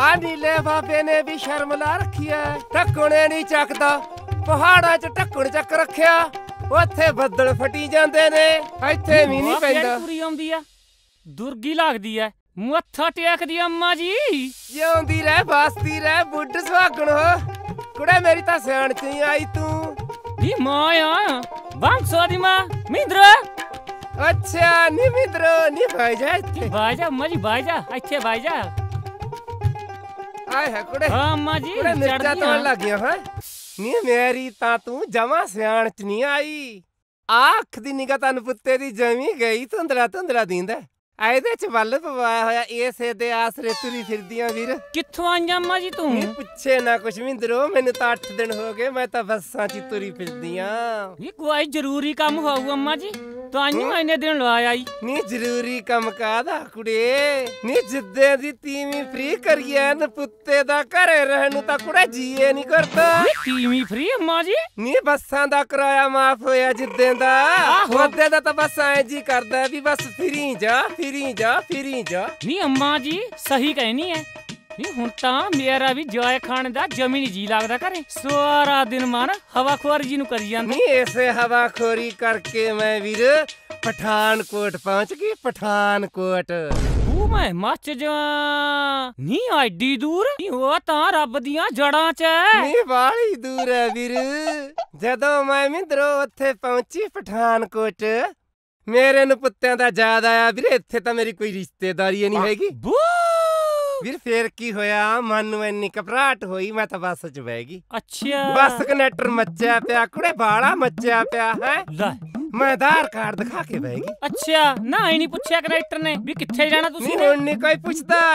ਆ ਨੀਲੇ ਬਾਬੇ ਨੇ ਵੀ ਸ਼ਰਮ ਲਾ ਰੱਖੀ ਐ, ਢੱਕਣੇ ਨਹੀਂ ਚੱਕਦਾ। ਪਹਾੜਾਂ 'ਚ ਢੱਕਣ ਚੱਕ ਰੱਖਿਆ, ਉੱਥੇ ਬੱਦਲ ਫਟੀ ਜਾਂਦੇ ਨੇ, ਇੱਥੇ ਵੀ ਨਹੀਂ ਪੈਂਦਾ। ਪੂਰੀ ਆਉਂਦੀ ਆ, ਦੁਰਗੀ ਲੱਗਦੀ ਐ, ਮੱਥਾ ਟੇਕਦੀ ਅੰਮਾ ਜੀ। ਜਿਉਂਦੀ ਰਹਿ ਬਾਸਦੀ ਰਹਿ ਬੁੱਢ ਸੁਹਾਗਣ ਹੋ। ਕੁੜੇ ਮੇਰੀ ਤਾਂ ਸਿਆਣ 'ਚ ਨਹੀਂ ਆਈ ਤੂੰ। ਨੀ ਮਾਂ ਆ ਬਾਂਸੋ ਦੀ ਮਾਂ ਮਿੰਦਰ। ਅੱਛਾ ਨੀ ਮਿੰਦਰੋ ਨੀ ਭਾਈ ਜਾ ਇੱਥੇ। ਭਾਈ ਜਾ ਅੰਮਾ ਜੀ, ਭਾਈ ਜਾ ਇੱਥੇ, ਭਾਈ ਜਾ। ਆਏ ਹੈ ਕੁੜੇ। ਹਾਂ ਅੰਮਾ ਜੀ ਕੁੜੇ ਮਿਰਚਾਂ ਤੋੜਨ ਲੱਗ ਗਿਆ ਹੈ। ਨੀ ਮੇਰੀ ਤਾਂ ਤੂੰ ਜਮਾ ਸਿਆਣ 'ਚ ਨਹੀਂ ਆਈ। ਅੱਖ ਦੀ ਨਿਗਾਹ ਤਨ ਪੁੱਤੇ ਦੀ ਜਮੀ ਗਈ, ਧੁੰਦਲਾ ਧੁੰਦਲਾ ਦੀਂਦਾ। ਇਹਦੇ 'ਚ ਵੱਲ ਪਵਾਇਆ ਹੋਇਆ, ਇਸੇ ਦੇ ਆਸਰੇ ਤੁਰੀ ਫਿਰਦੀਆਂ ਵੀਰ। ਕਿੱਥੋਂ ਆਈਆਂ ਅੰਮਾ ਜੀ ਤੂੰ? ਨੀ ਪੁੱਛੇ ਨਾ ਕੁਛ ਮਿੰਦਰੋ, ਮੈਨੂੰ ਤਾਂ 8 ਦਿਨ ਹੋ ਗਏ, ਮੈਂ ਤਾਂ ਬੱਸਾਂ 'ਚ ਤੁਰੀ ਫਿਰਦੀਆਂ। ਇਹ ਕੋਈ ਜ਼ਰੂਰੀ ਕੰਮ ਹੋਊ ਅੰਮਾ ਜੀ, ਤੁਹਾਨੂੰ ਇੰਨੇ ਦਿਨ ਲਾ ਆਈ। ਨੀ ਜ਼ਰੂਰੀ ਕੰਮ ਕਾਹਦਾ ਕੁੜੇ, ਨੀ ਜਿੱਦੇ ਦੀ ਤੀਵੀਂ ਫ੍ਰੀ ਕਰੀਏ ਨ ਪੁੱਤੇ ਦਾ ਘਰੇ ਰਹਿਣ ਨੂੰ ਤਾਂ ਕੁੜੇ ਜੀਏ ਨਹੀਂ ਕਰਦਾ। ਤੀਵੀਂ ਫ੍ਰੀ ਅੰਮਾ ਜੀ? ਨੀ ਬੱਸਾਂ ਦਾ ਕਿਰਾਇਆ ਮਾਫ ਹੋਇਆ ਜਿੱਦੇ ਦਾ, ਉਹਦੇ ਦਾ ਤਾਂ ਬਸ ਐਂ ਜੀ ਕਰਦਾ ਵੀ ਬਸ ਫਿਰੀ ਜਾ ਫਿਰੀ ਜਾ ਫਿਰੀ ਜਾ। ਨੀ ਅੰਮਾ ਜੀ ਸਹੀ ਕਹਿਨੀ ਐ, ਨੀ ਹੁਣ ਤਾਂ ਮੇਰਾ ਵੀ ਜਾਏ ਖਾਣ ਦਾ ਜਮੀ ਨੀ ਜੀ ਲੱਗਦਾ ਘਰੇ। ਸਾਰਾ ਦਿਨ ਮਨ ਹਵਾਖੋਰੀ ਜੀ ਨੂੰ ਕਰੀ ਜਾਂਦਾ। ਨੀ ਇਸੇ ਹਵਾਖੋਰੀ ਕਰਕੇ ਮੈਂ ਵੀਰ ਪਠਾਨਕੋਟ ਪਹੁੰਚ ਗਈ, ਪਠਾਨਕੋਟ। ਮੈਂ ਮੱਚ ਜਾ ਨੀ ਐਡੀ ਦੂਰ, ਨੀ ਉਹ ਤਾਂ ਰੱਬ ਦੀਆਂ ਜੜਾਂ 'ਚ ਐ। ਨੀ ਬਾਹਲੀ ਦੂਰ ਐ ਵੀਰ। ਜਦੋਂ ਮੈਂ ਮਿੰਦਰੋ ਉੱਥੇ ਪਹੁੰਚੀ ਪਠਾਨਕੋਟ, ਮੇਰੇ ਨੂੰ ਪੁੱਤਿਆਂ ਦਾ ਯਾਦ ਆਇਆ ਵੀਰੇ, ਇੱਥੇ ਤਾਂ ਮੇਰੀ ਕੋਈ ਰਿਸ਼ਤੇਦਾਰੀ ਨਹੀਂ ਹੈਗੀ। ਵੀਰ ਫੇਰ ਕੀ ਹੋਇਆ, ਮਨ ਨੂੰ ਇੰਨੀ ਘਬਰਾਹਟ ਹੋਈ, ਮੈਂ ਤਾਂ ਬੱਸ 'ਚ ਬਹਿ ਗਈ। ਅੱਛਾ ਬੱਸ ਕਨੈਕਟਰ ਮੱਚਿਆ ਪਿਆ ਕੁੜੇ, ਬਾਲਾ ਮੱਚਿਆ ਪਿਆ ਹੈ। ਲੈ ਮੈਂ ਆਧਾਰ ਕਾਰਡ ਦਿਖਾ ਕੇ ਬਹਿ ਗਈ। ਅੱਛਾ ਨਾ ਹੀ ਨਹੀਂ ਪੁੱਛਿਆ ਕਨੈਕਟਰ ਨੇ ਵੀ ਕਿੱਥੇ ਜਾਣਾ ਤੁਸੀਂ? ਹੁਣ ਨਹੀਂ ਕੋਈ ਪੁੱਛਦਾ,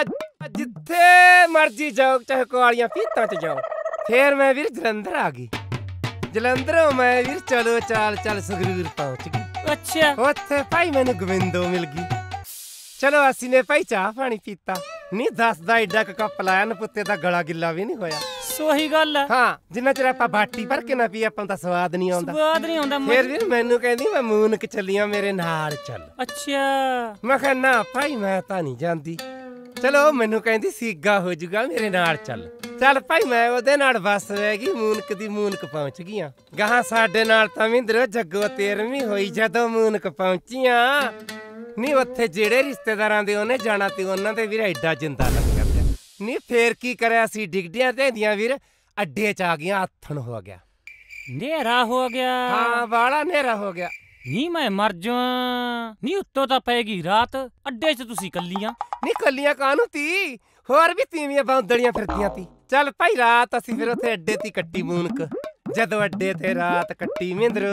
ਜਿੱਥੇ ਮਰਜੀ ਜਾਓ, ਚਾਹੇ ਕੁਆਲੀਆਂ ਫੀਤਾਂ 'ਚ ਜਾਓ। ਫੇਰ ਮੈਂ ਵੀਰ ਜਲੰਧਰ ਆ ਗਈ। ਜਲੰਧਰੋਂ ਮੈਂ ਵੀਰ ਚਲੋ ਚਾਲ ਚੱਲ ਸੰਗਰੂਰ ਪਹੁੰਚ ਗਈ। ਅੱਛਾ ਉੱਥੇ ਭਾਈ ਮੈਨੂੰ ਗੋਬਿੰਦੋ ਮਿਲ ਗਈ। ਚਲੋ ਅਸੀਂ ਨੇ ਭਾਈ ਚਾਹ ਪਾਣੀ ਪੀਤਾ। ਨਹੀਂ ਦੱਸਦਾ ਏਡਾ ਕੱਪ ਲਾਇਆ ਨ ਪੁੱਤੇ ਦਾ ਗਲਾ ਗਿੱਲਾ ਵੀ ਨਹੀਂ ਹੋਇਆ। ਸੋਹੀ ਗੱਲ ਹੈ। ਹਾਂ ਜਿੰਨਾ ਚਿਰ ਆਪਾਂ ਬਾਟੀ ਭਰ ਕੇ ਨਾ ਪੀ ਆਪਾਂ ਨੂੰ ਤਾਂ ਸਵਾਦ ਨਹੀਂ ਆਉਂਦਾ। ਸਵਾਦ ਨਹੀਂ ਆਉਂਦਾ। ਫੇਰ ਵੀਰ ਮੈਨੂੰ ਕਹਿੰਦੀ ਮੈਂ ਮੂਨਕ ਚੱਲੀਆਂ, ਮੇਰੇ ਨਾਲ ਚੱਲ। ਅੱਛਾ ਮੈਂ ਕਿਹਾ ਨਾ ਭਾਈ ਮੈਂ ਤਾਂ ਨਹੀਂ ਜਾਂਦੀ। ਚਲੋ ਮੈਨੂੰ ਕਹਿੰਦੀ ਸੀਗਾ ਹੋ ਜੂਗਾ, ਮੇਰੇ ਨਾਲ ਚੱਲ। ਚੱਲ ਭਾਈ ਮੈਂ ਉਹਦੇ ਨਾਲ ਬੱਸ ਰਹਿ ਗਈ, ਮੂਨਕ ਦੀ ਮੂਨਕ ਪਹੁੰਚ ਗਈਆਂ। ਗਾਹਾਂ ਸਾਡੇ ਨਾਲ ਤਾਂ ਮਿੰਦਰੋ ਜੱਗੋ 13ਵੀਂ ਹੋਈ ਜਦੋਂ ਮੂਨਕ ਪਹੁੰਚੀਆਂ। ਨੀ ਉੱਥੇ ਜਿਹੜੇ ਰਿਸ਼ਤੇਦਾਰਾਂ ਦੇ ਉਹਨੇ ਜਾਣਾ ਤੇ ਉਹਨਾਂ ਦੇ ਵੀਰ ਐਡਾ ਜਿੰਦਾ ਲੱਗਿਆ ਪਿਆ। ਨੀ ਫੇਰ ਕੀ ਕਰਿਆ ਸੀ, ਡਿਗਦੀਆਂ ਢਹਿੰਦੀਆਂ ਵੀਰ ਅੱਡੇ 'ਚ ਆ ਗਈਆਂ। ਆਥਣ ਹੋ ਗਿਆ, ਨੇਰਾ ਹੋ ਗਿਆ। ਹਾਂ ਬਾਲਾ ਨੇਰਾ ਹੋ ਗਿਆ। ਨੀ ਮੈਂ ਮਰ ਜਾ। ਨੀ ਉੱਤੋਂ ਤਾਂ ਪੈਗੀ ਰਾਤ, ਅੱਡੇ 'ਚ ਤੁਸੀਂ ਕੱਲੀਆਂ। ਨੀ ਕੱਲੀਆਂ ਕਾਹਨੂੰ ਤੀ, ਹੋਰ ਵੀ ਤੀਵੀਆਂ ਬੌਂਦੜੀਆਂ ਫਿਰਦੀਆਂ ਤੀ। ਚੱਲ ਭਾਈ ਰਾਤ ਅਸੀਂ ਫਿਰ ਉੱਥੇ ਅੱਡੇ ਤੇ ਕੱਟੀ ਮੂਨਕ। ਜਦੋਂ ਅੱਡੇ ਤੇ ਰਾਤ ਕੱਟੀ ਮਿੰਦਰ,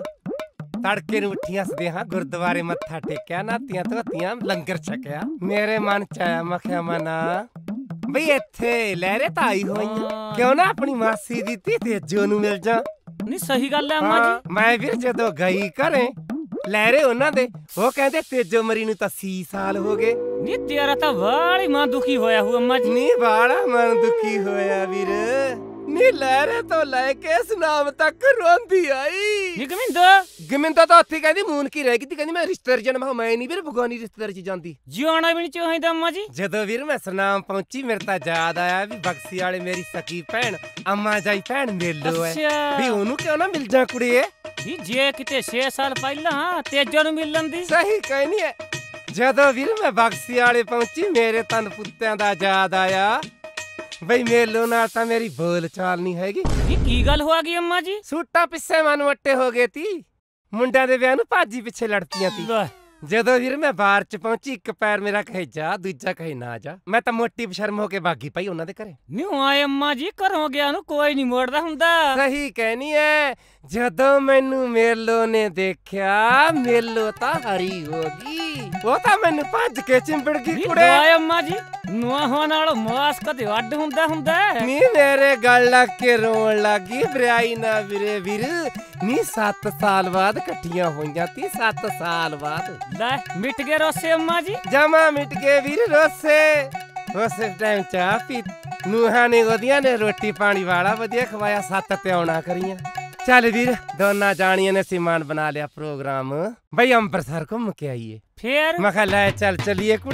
ਤੜਕੇ ਨੂੰ ਉੱਠੀਆਂ ਸਦੇਹਾਂ ਗੁਰਦੁਆਰੇ ਮੱਥਾ ਟੇਕਿਆ, ਨਾਤੀਆਂ ਧੋਤੀਆਂ, ਲੰਗਰ ਛਕਿਆ। ਮੇਰੇ ਮਨ 'ਚ ਆਇਆ, ਮੈਂ ਕਿਹਾ ਮਨਾ ਬਈ ਇੱਥੇ ਲਹਿਰੇ ਤਾਂ ਆਈ ਹੋਈਆਂ, ਕਿਉਂ ਨਾ ਆਪਣੀ ਮਾਸੀ ਦੀ ਧੀ ਤੇਜੋ ਨੂੰ ਮਿਲ ਜਾ। ਨਹੀਂ ਸਹੀ ਗੱਲ ਹੈ ਅੰਮਾ ਜੀ। ਮੈਂ ਵੀਰ ਜਦੋਂ ਗਈ ਘਰੇ ਲਹਿਰੇ ਉਹਨਾਂ ਦੇ, ਉਹ ਕਹਿੰਦੇ ਤੇਜੋ ਮਰੀ ਨੂੰ ਤਾਂ 80 ਸਾਲ ਹੋ ਗਏ। ਨੀ ਤੇਰਾ ਤਾਂ ਵਾਲੀ ਮਨ ਦੁਖੀ ਹੋਇਆ ਹੂ ਅੰਮਾ ਜੀ। ਨੀ ਬਾਲਾ ਮਨ ਦੁਖੀ ਹੋਇਆ ਵੀਰ। ਨੀ ਲਹਿਰੇ ਤੋਂ ਲੈ ਕੇ ਸੁਨਾਮ ਤੱਕ ਰੋਂਦੀ ਆਈ। ਨੀ ਗਮਿੰਦਾ ਤਾਂ ਉੱਥੇ ਕਹਿੰਦੀ ਮੂਨਕੀ ਰਹਿ ਗਈ ਤੀ, ਕਹਿੰਦੀ ਮੈਂ ਰਿਸ਼ਤੇਦਾਰ ਜਾਣਾ। ਮੈਂ ਨਹੀਂ ਵੀਰ ਬਗਾਨੀ ਰਿਸ਼ਤੇਦਾਰ 'ਚ ਜਾਂਦੀ। ਜਿਉਣਾ ਵੀ ਨਹੀਂ ਚਾਹੀਦਾ ਅੰਮਾ ਜੀ। ਜਦੋਂ ਵੀਰ ਮੈਂ ਸੁਨਾਮ ਪਹੁੰਚੀ, ਮੇਰੇ ਤਾਂ ਯਾਦ ਆਇਆ ਵੀ ਬਕਸੀ ਵਾਲੇ ਮੇਰੀ ਸਕੀ ਭੈਣ ਅੰਮਾ ਜਾਈ ਭੈਣ ਮੇਲੋ ਹੈ, ਵੀ ਉਹਨੂੰ ਕਿਉਂ ਨਾ ਮਿਲ ਜਾ ਕੁੜੀਏ। ਵੀ ਜੇ ਕਿਤੇ 6 ਸਾਲ ਪਹਿਲਾਂ ਤੇਜੋ ਨੂੰ ਮਿਲਣ ਦੀ। ਸਹੀ ਕਹਿਨੀ ਹੈ। ਜਦੋਂ ਵੀਰ ਮੈਂ ਬਕਸੀ ਵਾਲੇ ਪਹੁੰਚੀ, ਮੇਰੇ ਤਨ ਪੁੱਤਿਆਂ ਦਾ ਯਾਦ ਆਇਆ ਬਈ ਮੇਲੋ ਨਾਲ ਤਾਂ ਮੇਰੀ ਬੋਲ ਚਾਲ ਨਹੀਂ ਹੈਗੀ। ਕੀ ਗੱਲ ਹੋ ਗਈ ਅੰਮਾ ਜੀ? ਸੂਟਾਂ ਪਿੱਛੇ ਮਨ ਵੱਟੇ ਹੋ ਗਏ ਤੀ, ਮੁੰਡਿਆਂ ਦੇ ਵਿਆਹ ਨੂੰ ਭਾਜੀ ਪਿੱਛੇ ਲੜਤੀਆਂ ਤੀ। ਜਦੋਂ ਵੀਰ ਮੈਂ ਬਾਹਰ 'ਚ ਪਹੁੰਚੀ, ਇੱਕ ਪੈਰ ਮੇਰਾ ਕਹੇ ਜਾ, ਦੂਜਾ ਕਹੇ ਨਾ ਜਾ। ਮੈਂ ਤਾਂ ਮੋਟੀ ਬਸ਼ਰਮ ਹੋ ਕੇ ਭਾਗੀ ਭਾਈ ਉਹਨਾਂ ਦੇ ਘਰੇ। ਨਿਉ ਆਏ ਅੰਮਾ ਜੀ, ਘਰੋਂ ਗਿਆ ਨੂੰ ਕੋਈ ਨਹੀਂ ਮੋੜਦਾ ਹੁੰਦਾ। ਸਹੀ ਕਹਿਨੀ ਐ। ਜਦੋਂ ਮੈਨੂੰ ਮੇਲੋ ਨੇ ਦੇਖਿਆ, ਮੇਲੋ ਤਾਂ ਹਰੀ ਹੋ ਗਈ। ਉਹ ਤਾਂ ਮੈਨੂੰ ਭੱਜ ਕੇ ਚਿੰਬੜ ਗਈ ਕੁੜੇ। ਆਏ ਅੰਮਾ ਜੀ, ਨੂੰਹਾਂ ਨਾਲ ਮਾਸ ਕਦੇ ਅੱਡ ਹੁੰਦਾ। ਨੀ ਮੇਰੇ ਗੱਲ ਲੱਗ ਕੇ ਰੋਣ ਲੱਗੀ। ਬਰਿਆਈ ਨਾ ਵੀਰੇ ਵੀਰ, ਨੀ 7 ਸਾਲ ਬਾਅਦ ਇਕੱਠੀਆਂ ਹੋਈਆਂ ਤੀ, 7 ਸਾਲ ਬਾਅਦ। ਲੈ ਮਿਟ ਗਏ ਰੋਸੇ ਅੰਮਾ ਜੀ? ਜਮਾ ਮਿਟ ਗਏ ਵੀਰ ਰੋਸੇ। ਉਸੇ ਟਾਈਮ ਚਾਹ ਪੀ, ਨੂੰਹਾਂ ਨੇ ਉਹਦੀਆਂ ਨੇ ਰੋਟੀ ਪਾਣੀ ਵਾਲਾ ਵਧੀਆ ਖਵਾਇਆ, 7 ਤਿਉਣਾ ਕਰੀਆਂ। ਚੱਲ ਵੀਰ ਦੋਨਾਂ ਜਾਣੀਆਂ ਨੇ ਸਿਮਾਨ ਬਣਾ ਲਿਆ ਪ੍ਰੋਗਰਾਮ, ਬਈ ਅੰਮ੍ਰਿਤਸਰ ਘੁੰਮ ਕੇ ਆਈਏ। ਫੇਰ ਮੈਂ ਕਿਹਾ ਲੈ ਚੱਲ ਚਲੀਏ ਕੁੜੇ।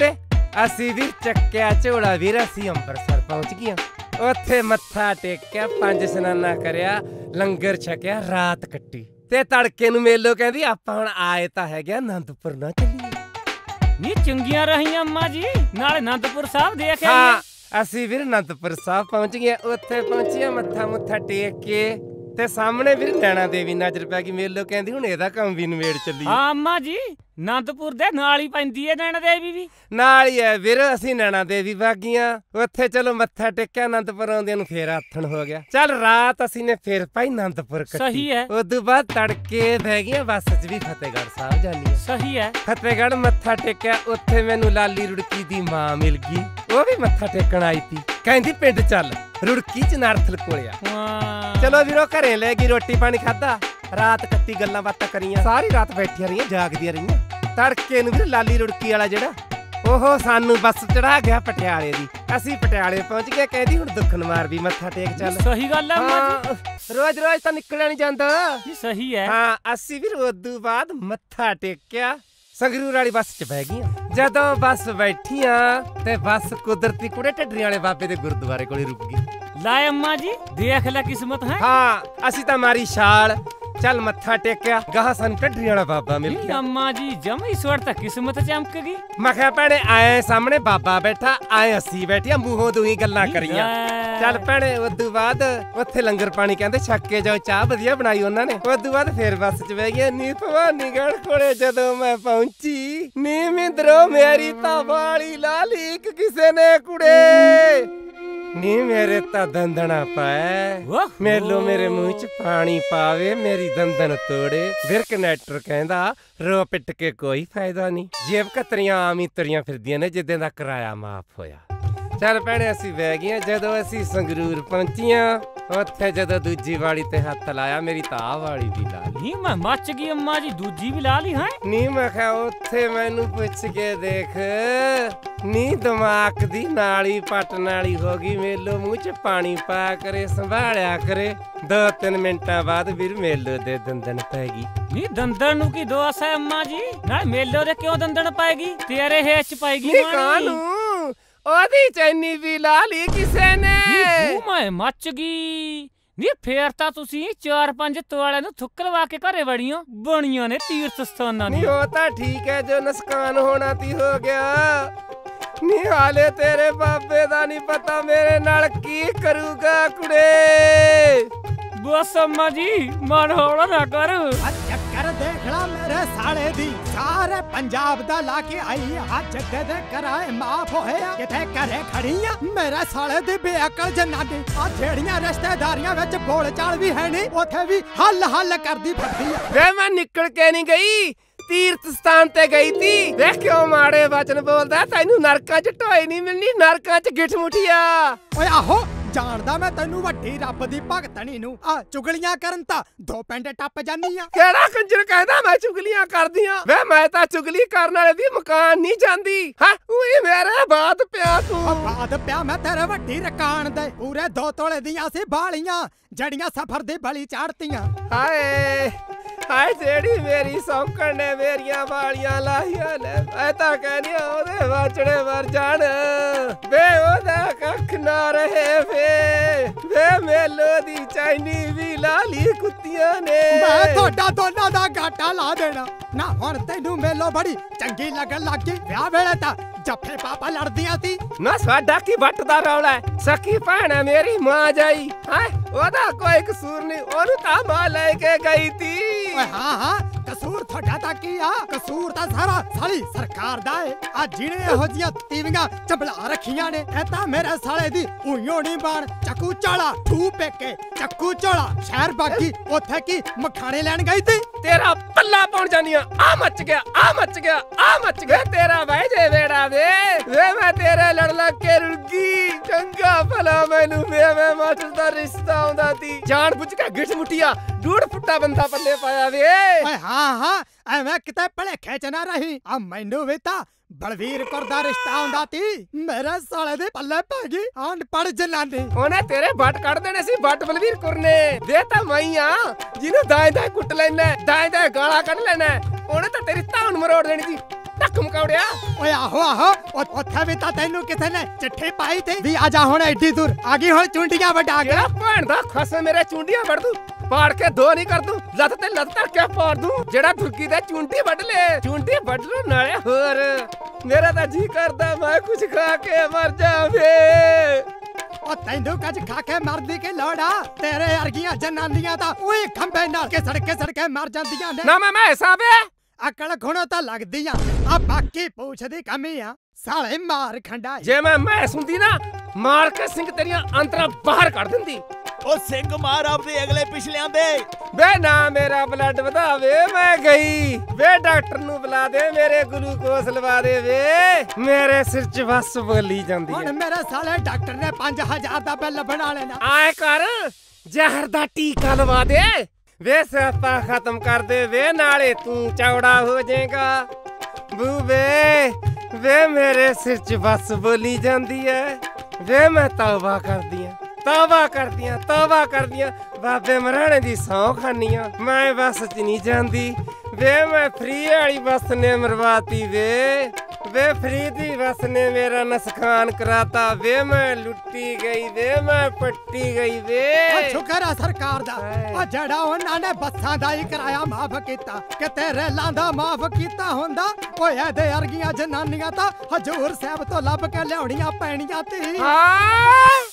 ਅਸੀਂ ਵੀਰ ਚੱਕਿਆ ਝੋਲਾ ਵੀਰ, ਅਸੀਂ ਅੰਮ੍ਰਿਤਸਰ ਪਹੁੰਚ ਗਈਆਂ। ਉੱਥੇ ਮੱਥਾ ਟੇਕਿਆ, 5 ਇਸ਼ਨਾਨਾ ਕਰਿਆ, ਲੰਗਰ ਛਕਿਆ, ਰਾਤ ਕੱਟੀ ਤੇ ਤੜਕੇ ਨੂੰ ਮੇਲੋ ਕਹਿੰਦੀ ਆਪਾਂ ਹੁਣ ਆਏ ਤਾਂ ਹੈਗੇ ਆਨੰਦਪੁਰ ਨਾ ਚੱਲੀਏ। ਨੀ ਚੰਗੀਆਂ ਰਹੀਆਂ ਅੰਮਾ ਜੀ, ਨਾਲੇ ਅਨੰਦਪੁਰ ਸਾਹਿਬ ਦੇਖ ਆਈਏ। ਹਾਂ ਅਸੀਂ ਵੀਰ ਅਨੰਦਪੁਰ ਸਾਹਿਬ ਪਹੁੰਚ ਗਏ। ਉੱਥੇ ਪਹੁੰਚਿਆ, ਮੱਥਾ ਮੁੱਥਾ ਟੇਕ ਕੇ ਤੇ ਸਾਹਮਣੇ ਵੀਰ ਨੈਣਾ ਦੇਵੀ ਨਜ਼ਰ ਪੈ ਗਈ। ਮੇਲੋ ਕਹਿੰਦੀ ਹੁਣ ਇਹਦਾ ਕੰਮ ਵੀ ਨਵੇੜ ਚੱਲੀ। ਹਾਂ ਅੰਮਾ ਜੀ, ਅਨੰਦਪੁਰ ਦੇ ਨਾਲ ਹੀ ਪੈਂਦੀ ਹੈ ਨੈਣਾ ਦੇਵੀ ਵੀ। ਨਾਲ ਹੀ ਹੈ ਵੀਰ, ਅਸੀਂ ਨੈਣਾ ਦੇਵੀ ਵਾਗੀਆਂ। ਉੱਥੇ ਚਲੋ ਮੱਥਾ ਟੇਕਿਆ, ਅਨੰਦਪੁਰ ਆਉਂਦਿਆਂ ਨੂੰ ਫੇਰ ਆਥਣ ਹੋ ਗਿਆ। ਚੱਲ ਰਾਤ ਅਸੀਂ ਨੇ ਫੇਰ ਭਾਈ ਅਨੰਦਪੁਰ ਕੱਟੀ। ਸਹੀ ਹੈ। ਉਦੋਂ ਬਾਅਦ ਤੜਕੇ ਬਹਿ ਗਈਆਂ ਬੱਸ 'ਚ ਵੀ ਫਤਿਹਗੜ੍ਹ ਸਾਹਿਬ ਜਾਣੀ। ਸਹੀ ਹੈ। ਫਤਿਹਗੜ੍ਹ ਮੱਥਾ ਟੇਕਿਆ, ਉੱਥੇ ਮੈਨੂੰ ਲਾਲੀ ਰੁੜਕੀ ਦੀ ਮਾਂ ਮਿਲ ਗਈ। ਉਹ ਵੀ ਮੱਥਾ ਟੇਕਣ ਆਈ ਤੀ, ਕਹਿੰਦੀ ਪਿੰਡ ਚੱਲ, ਰੁੜਕੀ ਚ ਨਾਰਥਲ ਕੋਲਿਆ। ਚਲੋ ਵੀਰੋ ਘਰੇ ਲੈ ਗਈ, ਰੋਟੀ ਪਾਣੀ ਖਾਦਾ, ਰਾਤ ਕੱਟੀ, ਗੱਲਾਂ ਬਾਤਾਂ ਕਰੀਆਂ, ਸਾਰੀ ਰਾਤ ਬੈਠੀਆਂ ਰਹੀਆਂ, ਜਾਗਦੀਆਂ ਰਹੀਆਂ। ਤੜਕੇ ਨੂੰ ਵੀਰ ਲਾਲੀ ਰੁੜਕੀ ਵਾਲਾ ਜਿਹੜਾ ਉਹ ਸਾਨੂੰ ਬੱਸ ਚੜਾ ਗਿਆ ਪਟਿਆਲੇ ਦੀ। ਅਸੀਂ ਪਟਿਆਲੇ ਪਹੁੰਚ ਗਏ। ਕਹਿੰਦੀ ਹੁਣ ਦੁੱਖਨਮਾਰ ਵੀ ਮੱਥਾ ਟੇਕ ਚੱਲ। ਸਹੀ ਗੱਲ ਹੈ ਰੋਜ਼ ਰੋਜ਼ ਤਾਂ ਨਿਕਲਿਆ ਨਹੀਂ ਜਾਂਦਾ। ਸਹੀ ਹੈ। ਹਾਂ ਅਸੀਂ ਵੀਰ ਉਦੋਂ ਬਾਅਦ ਮੱਥਾ ਟੇਕਿਆ, ਸੰਗਰੂਰ ਵਾਲੀ ਬੱਸ 'ਚ ਬਹਿ ਗਈਆਂ। ਜਦੋਂ ਬੱਸ ਬੈਠੀਆਂ ਤੇ ਬੱਸ ਕੁਦਰਤੀ ਕੁੜੇ ਢੱਡਰੀਆਂ ਵਾਲੇ ਬਾਬੇ ਦੇ ਗੁਰਦੁਆਰੇ ਕੋਲੇ ਰੁਕ ਗਈ। ਲੈ ਅੰਮਾ ਜੀ ਦੇਖ ਲੈ ਕਿਸਮਤ ਹੈ। ਹਾਂ ਅਸੀਂ ਤਾਂ ਮਾਰੀ ਛਾਲ, ਚੱਲ ਮੱਥਾ ਟੇਕਿਆ, ਗਾਹਾਂ ਸਾਨੂੰ ਢੱਡਰੀਆਂ ਵਾਲਾ ਬਾਬਾ ਮਿਲ ਗਿਆ। ਅੰਮਾ ਜੀ ਜਮੀ ਸਵਰ ਤਾਂ ਕਿਸਮਤ ਚਮਕ ਗਈ। ਮੈਂ ਕਿਹਾ ਭੈਣੇ ਆਏ ਸਾਹਮਣੇ ਬਾਬਾ ਬੈਠਾ, ਆਏ ਅਸੀਂ ਬੈਠੀਆਂ, ਮੂੰਹੋਂ ਦੂਈ ਗੱਲਾਂ ਕਰੀਆਂ। ਚੱਲ ਭੈਣੇ ਉਦੋਂ ਬਾਅਦ ਉੱਥੇ ਲੰਗਰ ਪਾਣੀ ਕਹਿੰਦੇ ਛੱਕ ਕੇ ਜਾਓ, ਚਾਹ ਵਧੀਆ ਬਣਾਈ ਉਹਨਾਂ ਨੇ। ਉਦੋਂ ਬਾਅਦ ਫੇਰ ਬੱਸ 'ਚ ਬਹਿ ਗਏ। ਨੀ ਭਵਾਨੀਗੜ੍ਹ ਕੋਲੇ ਜਦੋਂ ਮੈਂ ਪਹੁੰਚੀ, ਨੀ ਮਿੰਦਰੋ ਮੇਰੀ ਤਾਂ ਵਾਲੀ ਲਾਲੀ ਕਿਸੇ ਨੇ ਕੁੜੇ, ਨੀ ਮੇਰੇ ਤਾਂ ਦੰਦਣਾ ਪਾਏ, ਮੇਲੋ ਮੇਰੇ ਮੂੰਹ 'ਚ ਪਾਣੀ ਪਾਵੇ, ਮੇਰੀ ਦੰਦਨ ਤੋੜੇ। ਫਿਰ ਕਨੈਕਟਰ ਕਹਿੰਦਾ ਰੋ ਪਿੱਟ ਕੇ ਕੋਈ ਫਾਇਦਾ ਨਹੀਂ, ਜੇਬ ਕਤਰੀਆਂ ਆਮ ਹੀ ਤੁਰੀਆਂ ਫਿਰਦੀਆਂ ਨੇ ਜਿੱਦਾਂ ਦਾ ਕਿਰਾਇਆ ਮਾਫ ਹੋਇਆ। ਚੱਲ ਭੈਣੇ ਅਸੀਂ ਬਹਿ ਗਈਆਂ। ਜਦੋਂ ਅਸੀਂ ਸੰਗਰੂਰ ਪਹੁੰਚੀਆਂ, ਉੱਥੇ ਜਦੋਂ ਦੂਜੀ ਵਾਲੀ ਤੇ ਹੱਥ ਲਾਇਆ, ਮੇਰੀ ਤਾਂ ਆਹ ਵਾਲੀ ਵੀ ਲਾ ਲਈ। ਨੀ ਮੈਂ ਮੱਚ ਗਈ ਅੰਮਾ ਜੀ, ਦੂਜੀ ਵੀ ਲਾ ਲਈ ਹੈ। ਨੀ ਮੈਂ ਕਿਹਾ ਉੱਥੇ ਮੈਨੂੰ ਪੁੱਛ ਕੇ ਦੇਖ, ਨੀ ਦਿਮਾਗ ਦੀ ਨਾਲੀ ਪਟਣ ਵਾਲੀ ਹੋ ਗਈ। ਮੇਲੋ ਮੂੰਹ 'ਚ ਪਾਣੀ ਪਾਇਆ ਕਰੇ, ਸੰਭਾਲਿਆ ਕਰੇ। 2-3 ਮਿੰਟਾਂ ਬਾਅਦ ਵੀਰ ਮੇਲੋ ਦੇ ਦੰਦਨ ਪੈ ਗਈ। ਨੀ ਦੰਦਨ ਨੂੰ ਕੀ ਦੋਸ ਹੈ ਅੰਮਾ ਜੀ, ਨਾਲ ਮੇਲੋ ਦੇ ਕਿਉਂ ਦੰਦਨ ਪਾਏਗੀ? ਤੇਰੇ ਹੇਚ ਪਾਏਗੀ। ਨੀ ਕਾਹਨੂੰ, ਉਹਦੀ ਚੈਨੀ ਵੀ ਲਾ ਲਈ ਕਿਸੇ ਨੇ। ਨੀ ਮੈਂ ਮੱਚ ਗਈ। ਨੀ ਫੇਰ ਤਾਂ ਤੁਸੀਂ 4-5 ਤੋਲਿਆਂ ਨੂੰ ਥੁੱਕ ਲਵਾ ਕੇ ਘਰੇ ਵੜੀਆਂ ਬਣੀਆਂ ਨੇ ਤੀਰਥ ਸਥਾਨਾਂ ਨੀ ਉਹ ਤਾਂ ਠੀਕ ਹੈ, ਜੋ ਨੁਕਸਾਨ ਹੋਣਾ ਤੀ ਹੋ ਗਿਆ। ਨੀ ਹਾਲੇ ਤੇਰੇ ਬਾਬੇ ਦਾ ਨਹੀਂ ਪਤਾ ਮੇਰੇ ਨਾਲ ਕੀ ਕਰੂਗਾ ਕੁੜੇ। ਬਸ ਅੰਮਾ ਜੀ ਮਨ ਹੌਲਾ ਨਾ ਕਰ। ਚੱਕਰ ਦੇਖ ਲਾ ਮੇਰੇ ਸਾਲੇ ਦੀ, ਸਾਰੇ ਪੰਜਾਬ ਦਾ ਲਾ ਕੇ ਆਈ ਆ। ਜੱਗੇ ਦੇ ਕਰਾਏ ਮਾਫ ਹੋਇਆ, ਕਿਥੇ ਘਰੇ ਖੜੀਆਂ ਮੇਰੇ ਸਾਲੇ ਦੀ ਬੇਅਕਲ ਜਨਾਨੀ। ਆ ਜਿਹੜੀਆਂ ਰਿਸ਼ਤੇਦਾਰੀਆਂ ਵਿੱਚ ਬੋਲ ਚਾਲ ਵੀ ਹੈ ਨਹੀਂ, ਉੱਥੇ ਵੀ ਹੱਲ ਕਰਦੀ ਫਿਰਦੀ ਆ। ਵੇ ਮੈਂ ਨਿਕਲ ਕੇ ਨਹੀਂ ਗਈ, ਤੀਰਥ ਸਥਾਨ ਤੇ ਗਈ ਤੀ। ਵੇਖ ਕਿਉਂ ਮਾੜੇ ਵਚਨ ਬੋਲਦਾ, ਤੈਨੂੰ ਨਰਕਾਂ 'ਚ ਢੋਈ ਨਹੀਂ ਮਿਲਣੀ, ਨਰਕਾਂ 'ਚ ਗਿੱਠ ਮੁੱਠੀਆ। ਓਏ ਆਹੋ ਜਾਣਦਾ ਮੈਂ ਤੈਨੂੰ ਵੱਡੀ ਰੱਬ ਦੀ ਭਗਤਣੀ ਨੂੰ। ਆ ਚੁਗਲੀਆਂ ਕਰਨ ਤਾਂ 2 ਪਿੰਡ ਟੱਪ ਜਾਨੀ ਆ। ਕਿਹੜਾ ਕੰਜਰ ਕਹਿੰਦਾ ਮੈਂ ਚੁਗਲੀਆਂ ਕਰਦੀਆਂ? ਵੇ ਮੈਂ ਤਾਂ ਚੁਗਲੀ ਕਰਨ ਵਾਲੇ ਦੀ ਮਕਾਨ ਨਹੀਂ ਜਾਂਦੀ। ਹਾਂ ਉਈ ਮੇਰੇ ਬਾਤ ਪਿਆ ਤੂੰ। ਬਾਤ ਪਿਆ ਮੈਂ ਤੇਰੇ ਵੱਡੀ ਰਕਾਨ ਦੇ, ਪੂਰੇ 2 ਤੋਲੇ ਦੀਆਂ ਸੀ ਬਾਲੀਆਂ, ਜੜੀਆਂ ਸਫਰ ਦੀ ਬਲੀ ਚਾੜਤੀਆਂ। ਹਾਏ ਹਾਏ ਜਿਹੜੀ ਮੇਰੀ ਸੌਂਕਣ ਨੇ ਮੇਰੀਆਂ ਵਾਲੀਆਂ ਲਾਹੀਆਂ ਨੇ, ਮੈਂ ਤਾਂ ਕਹਿੰਦੀ ਉਹਦੇ ਵਾਚੜੇ ਮਰ ਜਾਣ। ਵੇ ਉਹਦਾ ਕੱਖ ਨਾ ਰਹੇ ਵੇ ਮੇਲੋ ਦੀ ਚੈਨੀ ਵੀ ਲਾ ਲਈ ਕੁੱਤੀਆਂ ਨੇ। ਮੈਂ ਤੁਹਾਡਾ ਦੋਨਾਂ ਦਾ ਗਾਟਾ ਲਾ ਦੇਣਾ ਨਾ। ਹੁਣ ਤੈਨੂੰ ਮੇਲੋ ਬੜੀ ਚੰਗੀ ਲੱਗਣ ਲੱਗ ਗਈ। ਵਿਆਹ ਵੇਲੇ ਤਾਂ ਜੱਫੇ ਪਾਪਾ ਲੜਦੀਆਂ ਸੀ ਨਾ। ਸਾਡਾ ਕੀ ਵੱਟ ਦਾ ਰੌਲਾ ਹੈ, ਸਕੀ ਭੈਣ ਮੇਰੀ ਮਾਂ ਜਾਈ। ਹਾਂ ਉਹਦਾ ਕੋਈ ਕਸੂਰ ਨਹੀਂ, ਉਹਨੂੰ ਤਾਂ ਮਾਂ ਲੈ ਕੇ ਗਈ ਤੀ। ਓਏ ਹਾਂ ਕਸੂਰ ਤੁਹਾਡਾ ਤਾਂ ਕੀ ਆ? ਕਸੂਰ ਤਾਂ ਸਾਰਾ ਸਾਲੀ ਸਰਕਾਰ ਦਾ ਏ। ਆ ਜਿਹਨੇ ਇਹੋ ਜੀਆਂ ਤੀਵੀਆਂ ਚਬਲਾ ਰੱਖੀਆਂ ਨੇ, ਇਹ ਤਾਂ ਮੇਰੇ ਸਾਲੇ ਦੀ ਉਈਓ ਨਹੀਂ ਬਾਣ। ਚੱਕੂ ਝੋਲਾ ਠੂ ਪੇਕੇ, ਚੱਕੂ ਝੋਲਾ ਸ਼ਹਿਰ ਬਾਕੀ, ਉੱਥੇ ਕੀ ਮਖਾਣੇ ਲੈਣ ਗਈ ਤੀ? ਤੇਰਾ ਪੱਲਾ ਪਾਉਣ ਜਾਨੀਆਂ। ਆ ਮੱਚ ਗਿਆ, ਆ ਮੱਚ ਗਿਆ, ਆ ਮੱਚ ਗਿਆ ਤੇਰਾ ਵਹਿ ਜੇ ਵੇੜਾ ਵੇ ਮੈਂ ਤੇਰੇ ਲੜ ਲੱਗ ਕੇ ਰੁੱਗੀ। ਚੰਗਾ ਭਲਾ ਮੈਨੂੰ ਵੇ ਮਾਸਟਰ ਦਾ ਰਿਸ਼ਤਾ ਆਉਂਦਾ ਤੀ, ਜਾਣ ਬੁੱਝ ਕੇ ਗਿੱਠ ਮੁੱਠੀਆ 1.5 ਫੁੱਟਾ ਬੰਦਾ ਪੱਲੇ ਪਾਇਆ ਵੇ। ਓਏ ਹਾਂ ਐਵੇਂ ਕਿਤੇ ਭਲੇਖੇ ਚ ਨਾ ਰਹੀ। ਆ ਮੈਨੂੰ ਵੀ ਤਾਂ ਬਲਵੀਰ ਕੌਰ ਦਾ ਰਿਸ਼ਤਾ ਆਉਂਦਾ ਤੀ, ਮੇਰੇ ਸਾਲੇ ਦੇ ਪੱਲੇ ਪੈ ਗਈ ਅਨਪੜ੍ਹ ਜਨਾਨੀ। ਉਹਨੇ ਤੇਰੇ ਵੱਟ ਕੱਢ ਦੇਣੇ ਸੀ, ਵੱਟ ਬਲਵੀਰ ਕੌਰ ਨੇ। ਦੇ ਤਾਂ ਮੈਂ ਆ ਜਿਹਨੂੰ ਦਾਏ ਕੁੱਟ ਲੈਣਾ, ਦਾਏ ਗਾਲਾਂ ਕੱਢ ਲੈਣਾ। ਉਹਨੇ ਤਾਂ ਤੇਰੀ ਧੌਣ ਮਰੋੜ ਦੇਣੀ ਸੀ। ਟੱਕ ਮਕੌੜਿਆ। ਓਏ ਆਹੋ ਆਹੋ ਉੱਥੇ ਵੀ ਤਾਂ ਤੈਨੂੰ ਕਿਸੇ ਨੇ ਚਿੱਠੀ ਪਾਈ ਤੀ ਵੀ ਆ ਜਾ ਹੁਣ ਐਡੀ ਦੂਰ ਆ ਗਈ ਹੁਣ ਚੁੰਡੀਆਂ ਵਡਾ ਕੇ। ਕਿਹੜਾ ਭੈਣ ਦਾ ਖਸਮ ਮੇਰੇ ਚੁੰਡੀਆਂ ਵੜ ਦੂੰ, ਪਾੜ ਕੇ ਦੋ ਨਹੀਂ ਕਰ ਦੂੰ, ਲੱਤ ਤੇ ਲੱਤ ਧਰ ਕੇ ਪਾੜ ਦੂੰ। ਜਿਹੜਾ ਧੁਰਕੀ ਦੇ ਚੁੰਡੀ ਵੱਢ ਲੈ, ਚੁੰਡੀ ਵੱਢ ਲੋ ਨਾਲੇ ਹੋਰ। ਮੇਰਾ ਤਾਂ ਜੀ ਕਰਦਾ ਮੈਂ ਕੁਝ ਖਾ ਕੇ ਮਰ ਜਾਵੇ। ਉਹ ਤੈਨੂੰ ਕੱਜ ਖਾ ਕੇ ਮਰਦੀ ਕਿ ਲੋੜਾ, ਤੇਰੇ ਵਰਗੀਆਂ ਜਨਾਨੀਆਂ ਤਾਂ ਉਹੀ ਖੰਭੇ ਨਾਲ ਕੇ ਸੜਕੇ ਮਰ ਜਾਂਦੀਆਂ ਨੇ। ਨਾ ਮੈਂ ਹਿਸਾਬੇ ਅਕਲ ਖੁਣੋ ਤਾਂ ਲੱਗਦੀਆਂ ਆ, ਬਾਕੀ ਪੁੱਛਦੀ ਕਮੀ ਆ ਸਾਲੇ ਮਾਰ ਖੰਡਾ। ਜੇ ਮੈਂ ਸੁਣਦੀ ਨਾ ਮਾਰ ਕੇ ਸਿੰਘ ਤੇਰੀਆਂ ਅੰਤਰਾਂ ਬਾਹਰ ਕੱਢ ਦਿੰਦੀ। ਉਹ ਸਿੰਘ ਮਾਰ ਆਪਦੇ ਅਗਲੇ ਪਿਛਲਿਆਂ ਦੇ। ਵੇ ਨਾ ਮੇਰਾ ਬਲੱਡ ਵਧਾਵੇ ਮੈਂ ਗਈ। ਵੇ ਡਾਕਟਰ ਨੂੰ ਬੁਲਾ ਦੇ, ਮੇਰੇ ਗਲੂਕੋਸ ਲਵਾ ਦੇ। ਵੇ ਮੇਰੇ ਸਿਰ 'ਚ ਬਸ ਬੋਲੀ ਜਾਂਦੀ ਹੁਣ ਹੈ। ਮੇਰੇ ਸਾਲੇ ਡਾਕਟਰ ਨੇ 5000 ਦਾ ਬਿੱਲ ਬਣਾ ਲੈਣਾ। ਆਏ ਕਰ ਜ਼ਹਿਰ ਦਾ ਟੀਕਾ ਲਵਾ ਦੇ। ਵੇ ਸਿਆਪਾ ਖਤਮ ਕਰ ਦੇ। ਵੇ ਨਾਲੇ ਤੂੰ ਚੌੜਾ ਹੋ ਜਾਏਗਾ। ਬੂ ਵੇ ਮੇਰੇ ਸਿਰ 'ਚ ਬਸ ਬੋਲੀ ਜਾਂਦੀ ਹੈ। ਵੇ ਮੈਂ ਤੌਬਾ ਕਰਦੀ ਆਂ, ਤੌਬਾ ਕਰਦੀਆਂ ਬਾਬੇ ਮਰਾਣੇ ਦੀ ਸਹੁੰ ਖਾਨੀ ਆ। ਮੈਂ ਬੱਸ 'ਚ ਨਹੀਂ ਜਾਂਦੀ। ਵੇ ਮੈਂ ਫਰੀ ਵਾਲੀ ਬੱਸ ਨੇ ਮਰਵਾਤੀ। ਵੇ ਫਰੀ ਦੀ ਬੱਸ ਨੇ ਮੇਰਾ ਨੁਕਸਾਨ ਕਰਾਤਾ। ਵੇ ਮੈਂ ਲੁੱਟੀ ਗਈ। ਵੇ ਮੈਂ ਪੱਟੀ ਗਈ। ਵੇ ਸ਼ੁਕਰ ਆ ਸਰਕਾਰ ਦਾ, ਉਹ ਜਿਹੜਾ ਉਹਨਾਂ ਨੇ ਬੱਸਾਂ ਦਾ ਹੀ ਕਿਰਾਇਆ ਮਾਫ ਕੀਤਾ, ਕਿਤੇ ਰੇਲਾਂ ਦਾ ਮਾਫ ਕੀਤਾ ਹੁੰਦਾ। ਓਏ ਇਹਦੇ ਵਰਗੀਆਂ ਜਨਾਨੀਆਂ ਤਾਂ ਹਜੂਰ ਸਾਹਿਬ ਤੋਂ ਲੱਭ ਕੇ ਲਿਆਉਣੀਆਂ ਪੈਣੀਆਂ ਤੀ। ਹਾਂ